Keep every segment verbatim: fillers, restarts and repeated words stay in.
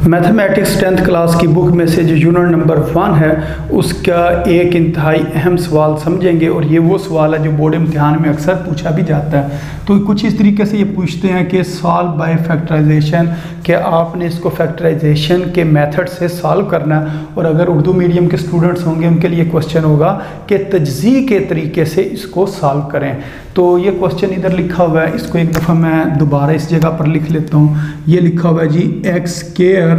Mathematics tenth class की book में से जो यूनिट नंबर वन है उसका एक इंतहाई अहम सवाल समझेंगे और ये वो सवाल है जो बोर्ड इम्तिहान में अक्सर पूछा भी जाता है। तो कुछ इस तरीके से ये पूछते हैं कि सॉल्व बाय फैक्टराइजेशन, कि आपने इसको फैक्टराइजेशन के मेथड से सॉल्व करना है। और अगर उर्दू मीडियम के स्टूडेंट्स होंगे उनके लिए क्वेश्चन होगा कि तजज़ी के तरीके से इसको सॉल्व करें। तो ये क्वेश्चन इधर लिखा हुआ है, इसको एक दफ़ा मैं दोबारा इस जगह पर लिख लेता हूँ। ये लिखा हुआ है जी x square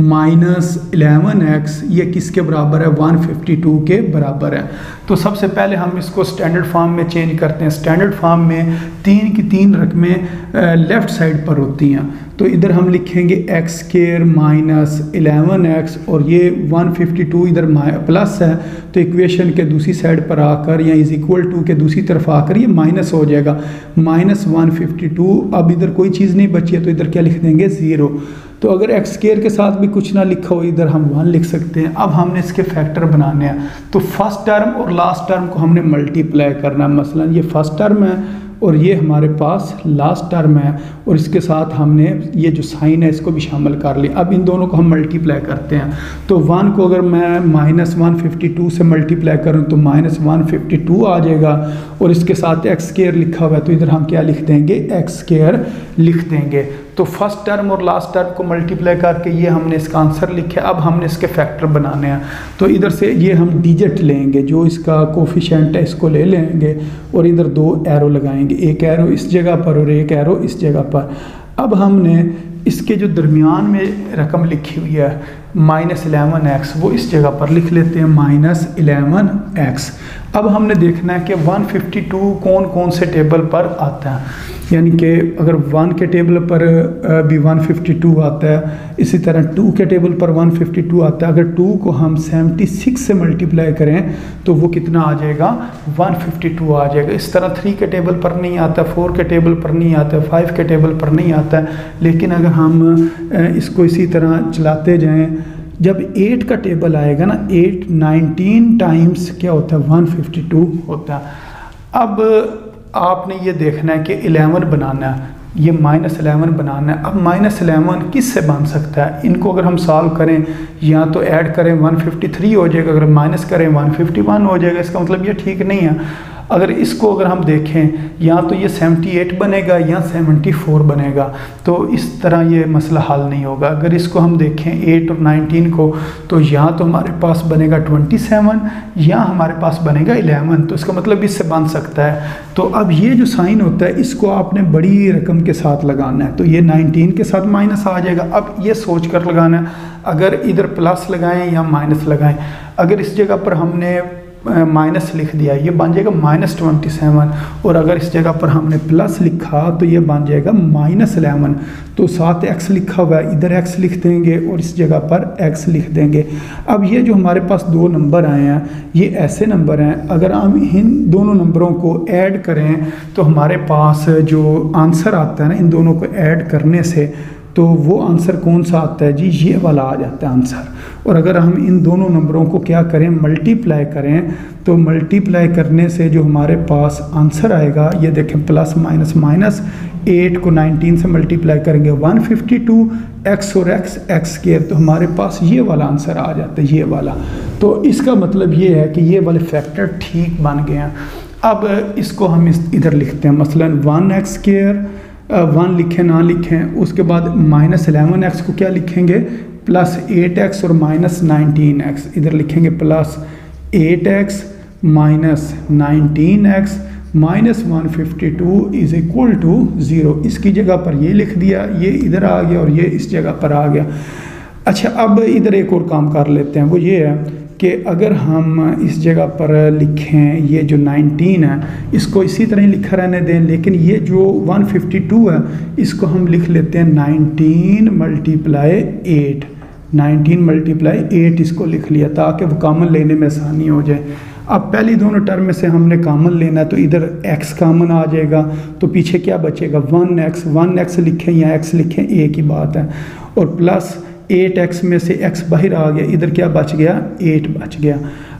minus eleven x, ये किसके बराबर है? वन फिफ्टी टू के बराबर है। तो सबसे पहले हम इसको स्टैंडर्ड फॉर्म में चेंज करते हैं। स्टैंडर्ड फॉर्म में तीन की तीन रकमें लेफ़्ट साइड पर होती हैं। तो इधर हम लिखेंगे x square minus eleven x और ये वन फिफ्टी टू इधर प्लस है, तो इक्वेशन के दूसरी साइड पर आकर या इज इक्वल टू के दूसरी तरफ आकर ये माइनस हो जाएगा, माइनस वन फिफ्टी टू। अब इधर कोई चीज़ नहीं बची है तो इधर क्या लिख देंगे? ज़ीरो। तो अगर एक्स स्क्वायर के साथ भी कुछ ना लिखा हो इधर हम वन लिख सकते हैं। अब हमने इसके फैक्टर बनाने हैं, तो फर्स्ट टर्म और लास्ट टर्म को हमने मल्टीप्लाई करना है। मसलन ये फर्स्ट टर्म है और ये हमारे पास लास्ट टर्म है और इसके साथ हमने ये जो साइन है इसको भी शामिल कर लिया। अब इन दोनों को हम मल्टीप्लाई करते हैं, तो वन को अगर मैं माइनस वन फिफ्टी टू से मल्टीप्लाई करूँ तो माइनस वन फिफ्टी टू आ जाएगा और इसके साथ एक्स स्क्वायर लिखा हुआ है तो इधर हम क्या लिख देंगे? एक्स स्क्वायर लिख देंगे। तो फर्स्ट टर्म और लास्ट टर्म को मल्टीप्लाई करके ये हमने इसका आंसर लिखा। अब हमने इसके फैक्टर बनाने हैं, तो इधर से ये हम डिजिट लेंगे, जो इसका कोफिशिएंट है इसको ले लेंगे और इधर दो एरो लगाएंगे, एक एरो इस जगह पर और एक एरो इस जगह पर। अब हमने इसके जो दरमियान में रकम लिखी हुई है माइनस इलेवन एक्स, वो इस जगह पर लिख लेते हैं माइनस इलेवन एक्स। अब हमने देखना है कि वन फिफ्टी टू कौन कौन से टेबल पर आता है, यानी कि अगर वन के टेबल पर भी वन फिफ्टी टू आता है, इसी तरह टू के टेबल पर वन फिफ्टी टू आता है। अगर टू को हम सेवेंटी सिक्स से मल्टीप्लाई करें तो वो कितना आ जाएगा? वन फिफ्टी टू आ जाएगा। इस तरह थ्री के टेबल पर नहीं आता, फोर के टेबल पर नहीं आता, फाइव के टेबल पर नहीं आता। लेकिन अगर हम इसको इसी तरह चलाते जाएँ, जब एट का टेबल आएगा ना, एट नाइनटीन टाइम्स क्या होता है? वन फिफ्टी टू होता है। अब आपने ये देखना है कि इलेवन बनाना है, ये माइनस इलेवन बनाना है। अब माइनस इलेवन किस से बन सकता है? इनको अगर हम सॉल्व करें, या तो ऐड करें वन फिफ्टी थ्री हो जाएगा, अगर माइनस करें वन फिफ्टी वन हो जाएगा। इसका मतलब ये ठीक नहीं है। अगर इसको अगर हम देखें, या तो ये सेवेंटी एट बनेगा या सेवेंटी फोर बनेगा, तो इस तरह ये मसला हल नहीं होगा। अगर इसको हम देखें एट और नाइनटीन को, तो यहाँ तो हमारे पास बनेगा ट्वेंटी सेवन या हमारे पास बनेगा इलेवन, तो इसका मतलब इससे बन सकता है। तो अब ये जो साइन होता है इसको आपने बड़ी रकम के साथ लगाना है, तो ये नाइनटीन के साथ माइनस आ जाएगा। अब ये सोच कर लगाना है, अगर इधर प्लस लगाएं या माइनस लगाएं। अगर इस जगह पर हमने माइनस लिख दिया, ये बन जाएगा माइनस ट्वेंटी सेवन, और अगर इस जगह पर हमने प्लस लिखा तो ये बन जाएगा माइनस इलेवन। तो साथ एक्स लिखा हुआ है, इधर एक्स लिख देंगे और इस जगह पर एक्स लिख देंगे। अब ये जो हमारे पास दो नंबर आए हैं ये ऐसे नंबर हैं, अगर हम इन दोनों नंबरों को ऐड करें तो हमारे पास जो आंसर आता है ना, इन दोनों को ऐड करने से, तो वो आंसर कौन सा आता है जी? ये वाला आ जाता है आंसर। और अगर हम इन दोनों नंबरों को क्या करें? मल्टीप्लाई करें, तो मल्टीप्लाई करने से जो हमारे पास आंसर आएगा, ये देखें प्लस माइनस माइनस, एट को नाइनटीन से मल्टीप्लाई करेंगे वन फिफ्टी टू, एक्स और एक्स एक्स स्क्वायर, तो हमारे पास ये वाला आंसर आ जाता है, ये वाला। तो इसका मतलब ये है कि ये वाले फैक्टर ठीक बन गए हैं। अब इसको हम इस इधर लिखते हैं, मसलन वन एक्स स्क्वायर, वन लिखें ना लिखें, उसके बाद माइनस इलेवन एक्स को क्या लिखेंगे? प्लस एट एक्स और माइनस नाइनटीन एक्स, इधर लिखेंगे plus eight x minus nineteen x minus one fifty two is equal to zero. इसकी जगह पर ये लिख दिया, ये इधर आ गया और ये इस जगह पर आ गया। अच्छा, अब इधर एक और काम कर लेते हैं, वो ये है कि अगर हम इस जगह पर लिखें ये जो नाइनटीन है इसको इसी तरह ही लिखा रहने दें, लेकिन ये जो वन फिफ्टी टू है इसको हम लिख लेते हैं nineteen multiply eight, nineteen multiply eight इसको लिख लिया ताकि वो कॉमन लेने में आसानी हो जाए। अब पहली दोनों टर्म में से हमने कॉमन लेना है, तो इधर x कॉमन आ जाएगा, तो पीछे क्या बचेगा? वन एक्स, वन एक्स लिखें या x लिखें एक ही बात है, और प्लस एट एक्स में से x बाहर आ गया, इधर क्या बच गया? एट बच गया।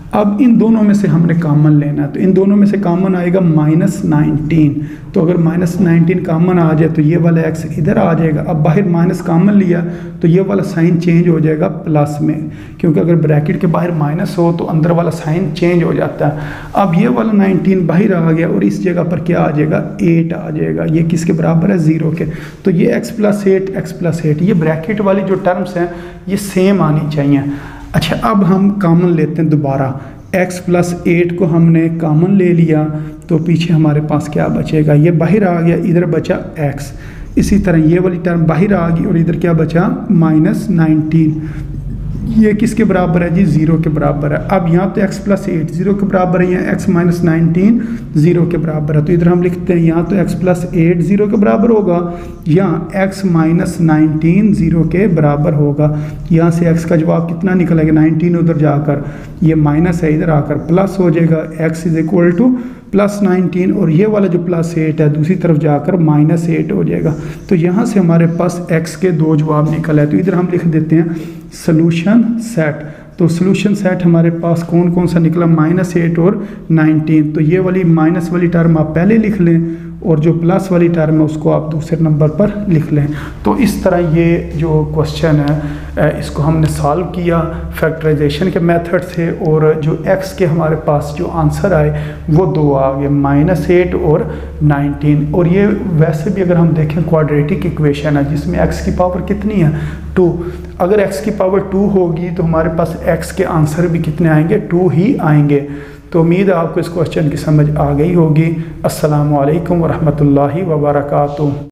अब इन दोनों में से हमने कॉमन लेना है, तो इन दोनों में से कॉमन आएगा माइनस नाइनटीन। तो अगर माइनस नाइनटीन कॉमन आ जाए तो ये वाला एक्स इधर आ जाएगा। अब बाहर माइनस कॉमन लिया तो ये वाला साइन चेंज हो जाएगा प्लस में, क्योंकि अगर ब्रैकेट के बाहर माइनस हो तो अंदर वाला साइन चेंज हो जाता है। अब ये वाला नाइनटीन बाहर आ गया और इस जगह पर क्या आ जाएगा, एट आ जाएगा। ये किसके बराबर है, ज़ीरो के। तो ये x plus eight x plus eight, ये ब्रैकेट वाली जो टर्म्स हैं ये सेम आनी चाहिए। अच्छा, अब हम कॉमन लेते हैं दोबारा। x प्लस एट को हमने कॉमन ले लिया तो पीछे हमारे पास क्या बचेगा, ये बाहर आ गया, इधर बचा x। इसी तरह ये वाली टर्म बाहर आ गई और इधर क्या बचा, माइनस नाइनटीन। ये किसके बराबर है जी, ज़ीरो के बराबर है। अब यहाँ तो x प्लस एट ज़ीरो के बराबर है, यहाँ x माइनस नाइनटीन ज़ीरो के बराबर है। तो इधर हम लिखते हैं यहाँ तो x प्लस एट ज़ीरो के बराबर होगा, यहाँ x माइनस नाइनटीन ज़ीरो के बराबर होगा। यहाँ से x का जवाब कितना निकलेगा, नाइनटीन उधर जाकर ये माइनस है, इधर आकर प्लस हो जाएगा। x is equal to plus nineteen और ये वाला जो प्लस एट है दूसरी तरफ जाकर माइनस एट हो जाएगा। तो यहाँ से हमारे पास x के दो जवाब निकल है। तो इधर हम लिख देते हैं सॉल्यूशन सेट। तो सॉल्यूशन सेट हमारे पास कौन कौन सा निकला, माइनस एट और नाइनटीन। तो ये वाली माइनस वाली टर्म आप पहले लिख लें और जो प्लस वाली टर्म है उसको आप दूसरे नंबर पर लिख लें। तो इस तरह ये जो क्वेश्चन है इसको हमने सॉल्व किया फैक्टराइजेशन के मेथड से, और जो x के हमारे पास जो आंसर आए वो दो आ गए, माइनस एट और नाइनटीन। और ये वैसे भी अगर हम देखें क्वाड्रेटिक इक्वेशन है जिसमें x की पावर कितनी है, टू। अगर x की पावर टू होगी तो हमारे पास x के आंसर भी कितने आएंगे, टू ही आएंगे। तो उम्मीद है आपको इस क्वेश्चन की समझ आ गई होगी। अस्सलामु अलैकुम वरहमतुल्लाहि वबरकातुहू।